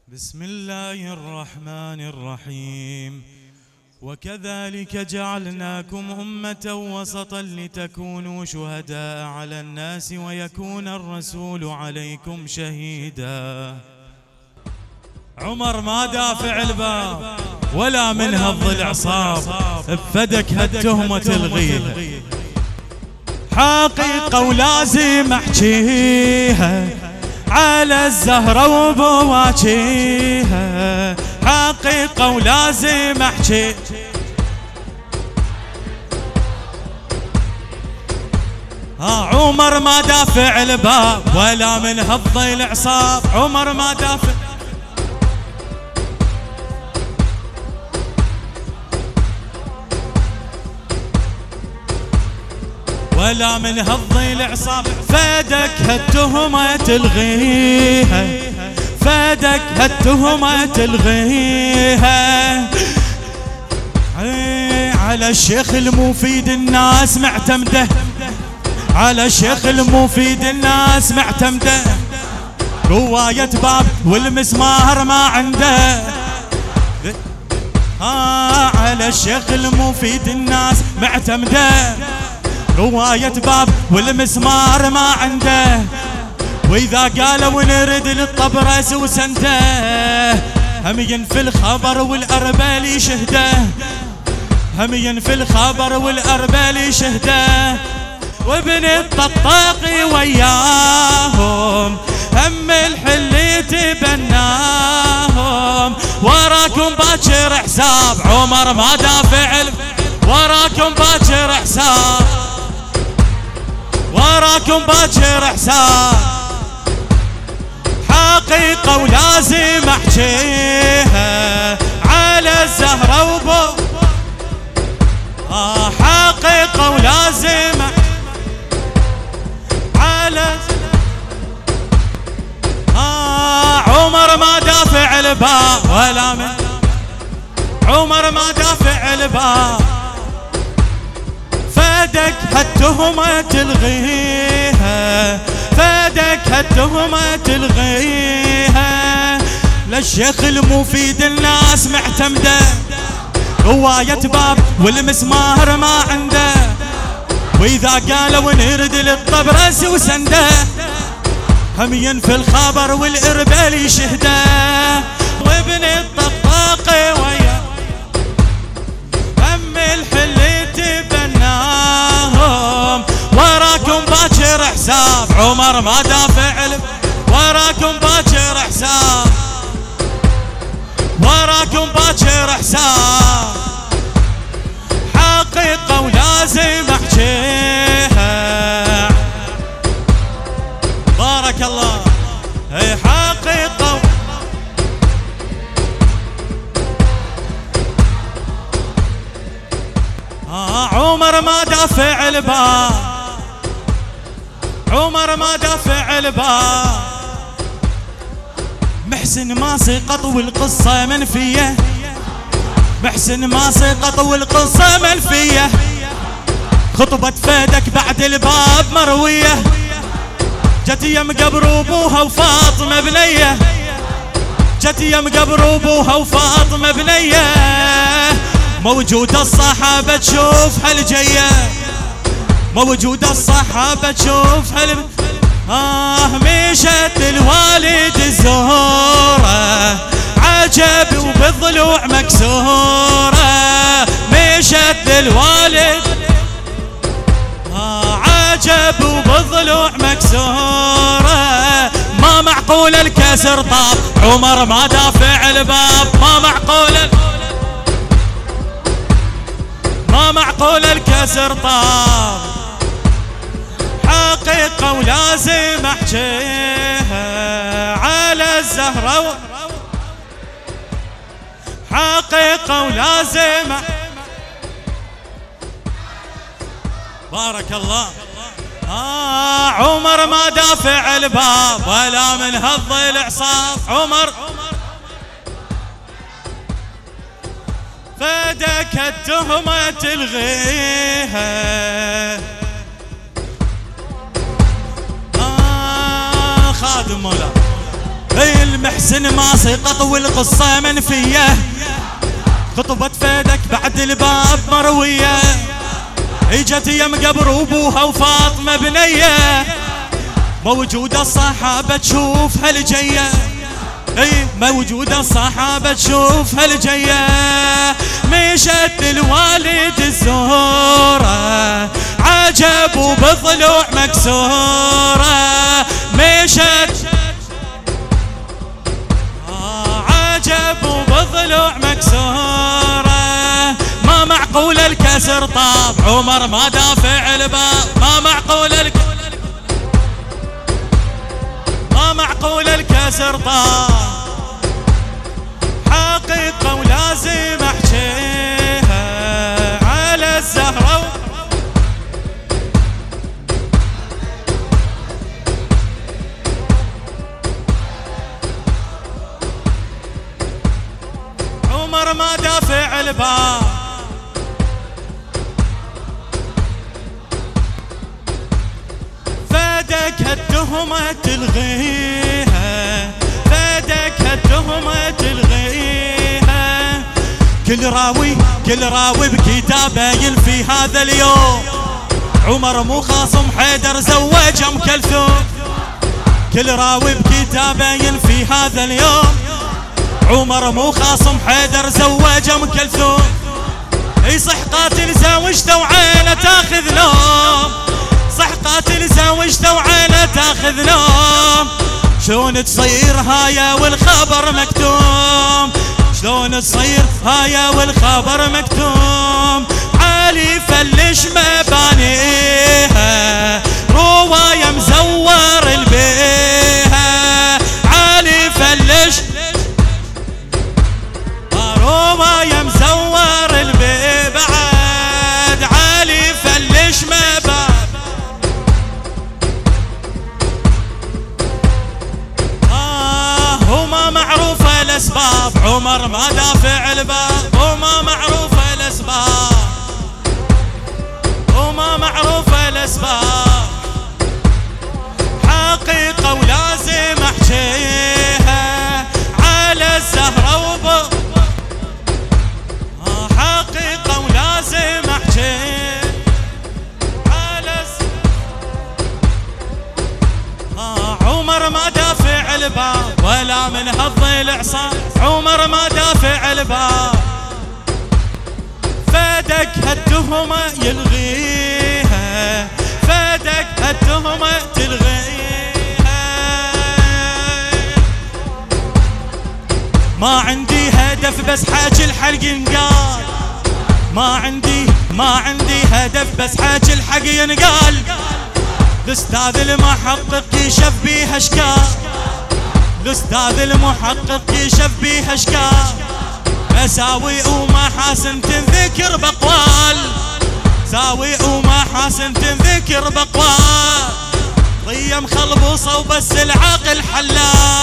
بسم الله الرحمن الرحيم. وكذلك جعلناكم أمة وسطا لتكونوا شهداء على الناس ويكون الرسول عليكم شهيدا. عمر ما دافع الباب ولا من هض العصاب، بفدك هالتهمة تلغيها. حقيقة ولازم احكيها على الزهرة وبواجيها، حقيقة ولازم احكي. عمر ما دافع الباب ولا من هض العصاب، عمر ما دافع ولا من هض العصاب. فدك هالتهمة تلغيها، فدك هالتهمة تلغيها. على الشيخ المفيد الناس معتمده، على الشيخ المفيد الناس معتمده. رواية باب والمسمار ما عنده. على الشيخ المفيد الناس معتمده. رواية باب والمسمار ما عنده. وإذا قالوا نرد للطبرس وسنده، همين في الخبر والأربال يشهده، همين في الخبر والأربال يشهده. وابن الطقطاقي وياهم هم الحل يتبناهم. وراكم باكر حساب، عمر ما دافع وراكم باكر حساب، وراكم باكر حساب. حقيقة ولازم احكيها على الزهرة وبو. حقيقة ولازم على عمر ما دافع الباب ولا من عمر ما دافع الباب. فدك هالتهمة تلغيها، فدك هالتهمة تلغيها. للشيخ المفيد الناس معتمده. رواية باب والمسمار ما عنده. وإذا قالوا نرد للطبرس وسنده، همين في الخبر والإربال يشهده. وابن الطقطاقي ويا هم الحل يتبناهم. وراكم باكر حساب، عمر ما دافع وراكم باكر حساب، وراكم باكر حساب. حقيقة ولازم احكيها. بارك الله. هي حقيقة عمر ما دافع الباب، عمر ما دافع الباب. محسن ما سقط والقصة منفية، محسن ما سقط والقصة منفية. خطبة فدك بعد الباب مروية، جت يم قبر ابوها وفاطمة بنية، جت يم قبر ابوها وفاطمة بنية. موجودة الصحابة تشوف هالجية، موجودة الصحابة تشوف مشت الوالد الزهورة عجب وبالضلوع مكسورة. مشت الوالد عجب وبالضلوع مكسورة. ما معقول الكسر طاب، عمر ما دافع الباب. ما معقول ما معقول الكسر طاب. حقيقة ولازم احكيها على الزهرة. حقيقة ولازم بارك الله. عمر ما دافع الباب ولا من هض العصاب. عمر فدك التهمة تلغيها. خادم مولا المحسن ما سقط والقصة منفية، خطبت فدك بعد الباب مروية، اجت يم قبر ابوها وفاطمة بنية، موجودة الصحابة تشوف هالجية، موجودة الصحابة تشوف هالجية، مشت الوالد الزهورة عجب وبضلوع مكسورة، مشت عجب وبضلوع مكسورة، ما معقول الكسر طاب عمر ما دافع الباب، ما معقول ما معقول الكسر طاب، حقيقة ولازم احكيها على الزهرة عمر ما دافع الباب، فدك هالتهمة تلغيها، فدك هالتهمة تلغيها، كل راوي بكتابه ينفي هذا اليوم، عمر مو خاصم حيدر زوج ام كلثوم، كل راوي بكتابه ينفي هذا اليوم، عمر مو خاصم حيدر زوج ام كلثوم، يصح قاتل زوجته وعينه تاخذ نوم، صح قاتل زوجته وعينه تاخذ نوم، شلون تصير هايا والخبر مكتوم، شلون تصير هايا والخبر مكتوم، علي فلش مبانيها رواية مزور البيها، علي فلش رواية مزور البي، بعد علي فلش مبانيها، وما معروفة الأسباب عمر ما دافع الباب، وما معروفة الأسباب، وما معروفة الأسباب، حقيقة ولازم احكيها على الزهرة حقيقة ولازم احكيها على عمر ما دافع الباب ولا من هالضلع عصام، عمر ما دافع الباب، فدك هالتهمة يلغيها، فدك هالتهمة تلغيها، ما عندي هدف بس حاجي الحق ينقال، ما عندي هدف بس حاجي الحق ينقال، الاستاذ المحقق يشف بيها اشكال، الاستاذ المحقق يشف بيها اشكال، مساوي ومحاسن تنذكر باقوال، مساوي ومحاسن تنذكر باقوال، ضيم خلبوصه وبس العاقل حلال،